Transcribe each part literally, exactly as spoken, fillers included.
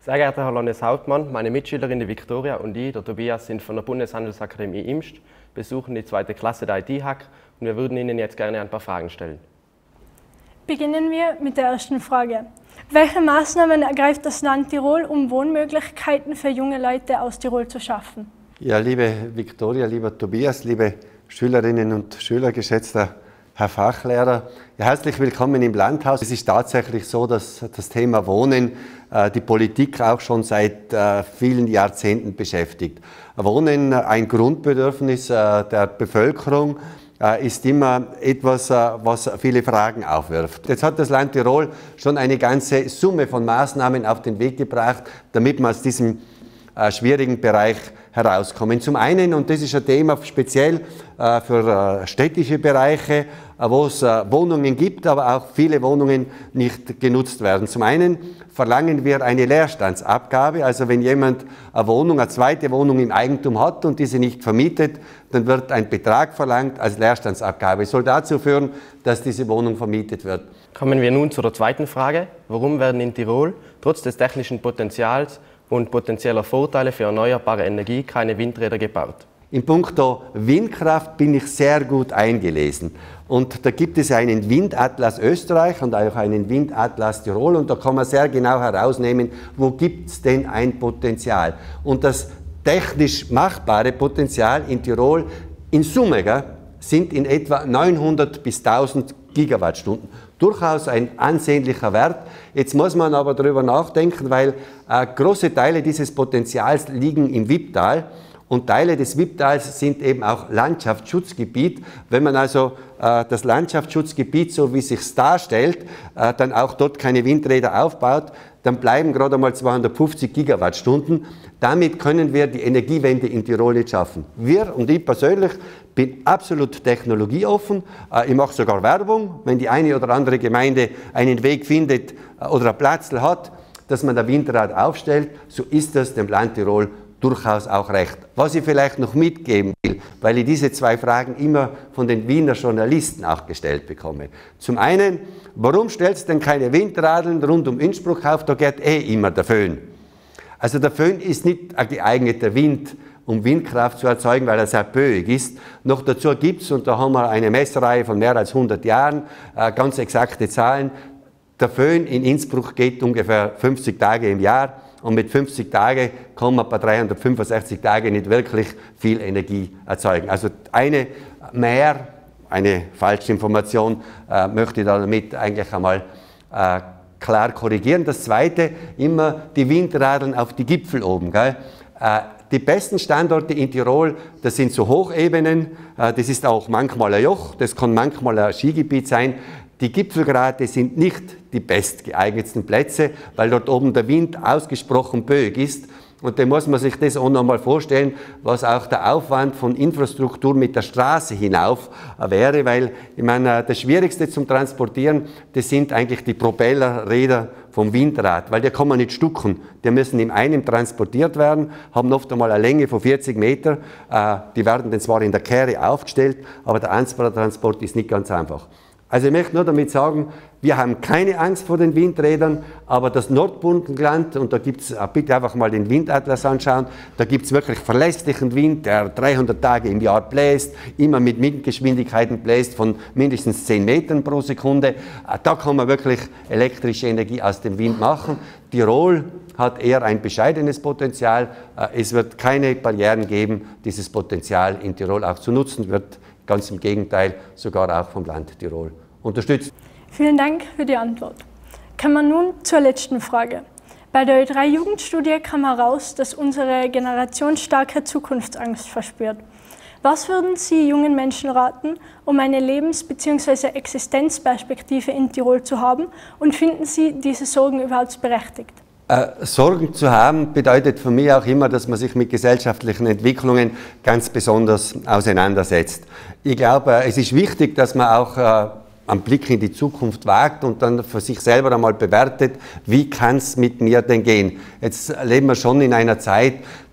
Sehr geehrter Herr Landeshauptmann, meine Mitschülerin die Viktoria und ich, der Tobias, sind von der Bundeshandelsakademie Imst, besuchen die zweite Klasse der I T-Hack und wir würden Ihnen jetzt gerne ein paar Fragen stellen. Beginnen wir mit der ersten Frage. Welche Maßnahmen ergreift das Land Tirol, um Wohnmöglichkeiten für junge Leute aus Tirol zu schaffen? Ja, liebe Viktoria, lieber Tobias, liebe Schülerinnen und Schüler, geschätzter Herr Fachlehrer, ja, herzlich willkommen im Landhaus. Es ist tatsächlich so, dass das Thema Wohnen äh, die Politik auch schon seit äh, vielen Jahrzehnten beschäftigt. Wohnen, ein Grundbedürfnis äh, der Bevölkerung, äh, ist immer etwas, äh, was viele Fragen aufwirft. Jetzt hat das Land Tirol schon eine ganze Summe von Maßnahmen auf den Weg gebracht, damit man aus diesem äh, schwierigen Bereich herauskommen. Zum einen, und das ist ein Thema speziell äh, für äh, städtische Bereiche, äh, wo es äh, Wohnungen gibt, aber auch viele Wohnungen nicht genutzt werden. Zum einen verlangen wir eine Leerstandsabgabe, also wenn jemand eine Wohnung, eine zweite Wohnung im Eigentum hat und diese nicht vermietet, dann wird ein Betrag verlangt als Leerstandsabgabe. Es soll dazu führen, dass diese Wohnung vermietet wird. Kommen wir nun zu der zweiten Frage. Warum werden in Tirol trotz des technischen Potenzials und potenzieller Vorteile für erneuerbare Energie keine Windräder gebaut? In puncto Windkraft bin ich sehr gut eingelesen. Und da gibt es einen Windatlas Österreich und auch einen Windatlas Tirol und da kann man sehr genau herausnehmen, wo gibt es denn ein Potenzial. Und das technisch machbare Potenzial in Tirol in Summe gell, sind in etwa neunhundert bis tausend Gigawattstunden. Durchaus ein ansehnlicher Wert. Jetzt muss man aber darüber nachdenken, weil äh, große Teile dieses Potenzials liegen im Wipptal und Teile des Wipptals sind eben auch Landschaftsschutzgebiet. Wenn man also äh, das Landschaftsschutzgebiet, so wie es sich darstellt, äh, dann auch dort keine Windräder aufbaut, dann bleiben gerade einmal zweihundertfünfzig Gigawattstunden. Damit können wir die Energiewende in Tirol nicht schaffen. Wir und ich persönlich bin absolut technologieoffen. Ich mache sogar Werbung, wenn die eine oder andere Gemeinde einen Weg findet oder einen Platz hat, dass man ein Windrad aufstellt, so ist das dem Land Tirol durchaus auch recht. Was ich vielleicht noch mitgeben will, weil ich diese zwei Fragen immer von den Wiener Journalisten auch gestellt bekomme. Zum einen, warum stellst du denn keine Windradeln rund um Innsbruck auf? Da geht eh immer der Föhn. Also der Föhn ist nicht ein geeigneter Wind, um Windkraft zu erzeugen, weil er sehr böig ist. Noch dazu gibt es, und da haben wir eine Messreihe von mehr als hundert Jahren, äh, ganz exakte Zahlen, der Föhn in Innsbruck geht ungefähr fünfzig Tage im Jahr und mit fünfzig Tagen kann man bei dreihundertfünfundsechzig Tagen nicht wirklich viel Energie erzeugen. Also eine mehr, eine falsche Information äh, möchte ich damit eigentlich einmal äh, klar korrigieren. Das Zweite, immer die Windradeln auf die Gipfel oben. Gell? Äh, die besten Standorte in Tirol, das sind so Hochebenen, äh, das ist auch manchmal ein Joch, das kann manchmal ein Skigebiet sein. Die Gipfelgrate sind nicht die bestgeeignetsten Plätze, weil dort oben der Wind ausgesprochen böig ist. Und dann muss man sich das auch noch mal vorstellen, was auch der Aufwand von Infrastruktur mit der Straße hinauf wäre, weil ich meine, das Schwierigste zum Transportieren, das sind eigentlich die Propellerräder vom Windrad, weil die kann man nicht stucken. Die müssen in einem transportiert werden, haben oft einmal eine Länge von vierzig Meter. Die werden dann zwar in der Kehre aufgestellt, aber der Transport ist nicht ganz einfach. Also ich möchte nur damit sagen, wir haben keine Angst vor den Windrädern, aber das Nordburgenland, und da gibt es, bitte einfach mal den Windatlas anschauen, da gibt es wirklich verlässlichen Wind, der dreihundert Tage im Jahr bläst, immer mit Windgeschwindigkeiten bläst von mindestens zehn Metern pro Sekunde. Da kann man wirklich elektrische Energie aus dem Wind machen. Tirol hat eher ein bescheidenes Potenzial. Es wird keine Barrieren geben, dieses Potenzial in Tirol auch zu nutzen, wird ganz im Gegenteil, sogar auch vom Land Tirol unterstützt. Vielen Dank für die Antwort. Kommen wir nun zur letzten Frage. Bei der Ö drei Jugendstudie kam heraus, dass unsere Generation starke Zukunftsangst verspürt. Was würden Sie jungen Menschen raten, um eine Lebens- bzw. Existenzperspektive in Tirol zu haben? Und finden Sie diese Sorgen überhaupt berechtigt? Äh, Sorgen zu haben bedeutet für mich auch immer, dass man sich mit gesellschaftlichen Entwicklungen ganz besonders auseinandersetzt. Ich glaube, äh, es ist wichtig, dass man auch äh, einen Blick in die Zukunft wagt und dann für sich selber einmal bewertet, wie kann es mit mir denn gehen. Jetzt leben wir schon in einer Zeit,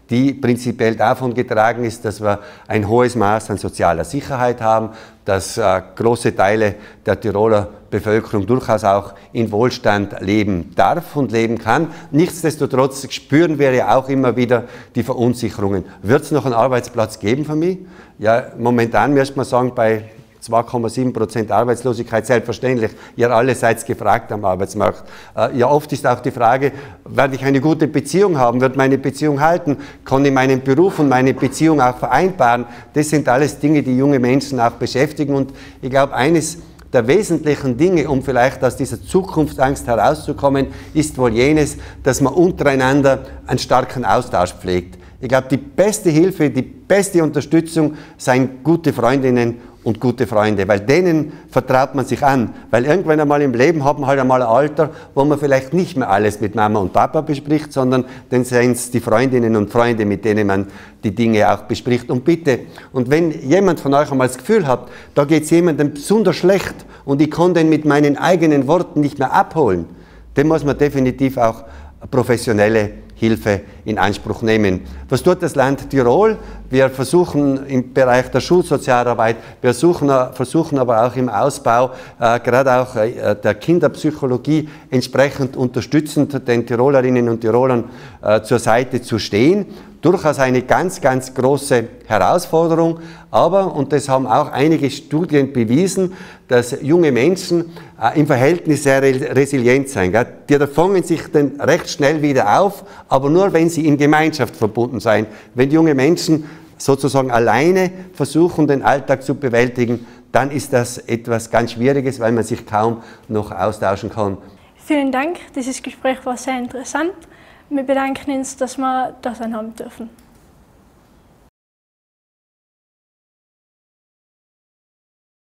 die prinzipiell davon getragen ist, dass wir ein hohes Maß an sozialer Sicherheit haben, dass äh, große Teile der Tiroler Bevölkerung durchaus auch in Wohlstand leben darf und leben kann. Nichtsdestotrotz spüren wir ja auch immer wieder die Verunsicherungen. Wird es noch einen Arbeitsplatz geben für mich? Ja, momentan müsste man sagen, bei zwei Komma sieben Prozent Arbeitslosigkeit, selbstverständlich, ihr alle seid gefragt am Arbeitsmarkt. Äh, ja, oft ist auch die Frage, werde ich eine gute Beziehung haben, wird meine Beziehung halten, kann ich meinen Beruf und meine Beziehung auch vereinbaren? Das sind alles Dinge, die junge Menschen auch beschäftigen und ich glaube, eines der wesentlichen Dinge, um vielleicht aus dieser Zukunftsangst herauszukommen, ist wohl jenes, dass man untereinander einen starken Austausch pflegt. Ich glaube, die beste Hilfe, die beste Unterstützung seien gute Freundinnen und gute Freunde, weil denen vertraut man sich an. Weil irgendwann einmal im Leben hat man halt einmal ein Alter, wo man vielleicht nicht mehr alles mit Mama und Papa bespricht, sondern dann seien es die Freundinnen und Freunde, mit denen man die Dinge auch bespricht. Und bitte, und wenn jemand von euch einmal das Gefühl hat, da geht es jemandem besonders schlecht und ich kann den mit meinen eigenen Worten nicht mehr abholen, dann muss man definitiv auch professionelle Hilfe in Anspruch nehmen. Was tut das Land Tirol? Wir versuchen im Bereich der Schulsozialarbeit, wir suchen, versuchen aber auch im Ausbau, äh, gerade auch äh, der Kinderpsychologie, entsprechend unterstützend den Tirolerinnen und Tirolern äh, zur Seite zu stehen. Durchaus eine ganz, ganz große Herausforderung, aber, und das haben auch einige Studien bewiesen, dass junge Menschen äh, im Verhältnis sehr resilient sind. Gell? Die fangen sich dann recht schnell wieder auf, aber nur wenn sie in Gemeinschaft verbunden sind. Wenn junge Menschen sozusagen alleine versuchen, den Alltag zu bewältigen, dann ist das etwas ganz Schwieriges, weil man sich kaum noch austauschen kann. Vielen Dank, dieses Gespräch war sehr interessant. Wir bedanken uns, dass wir das haben dürfen.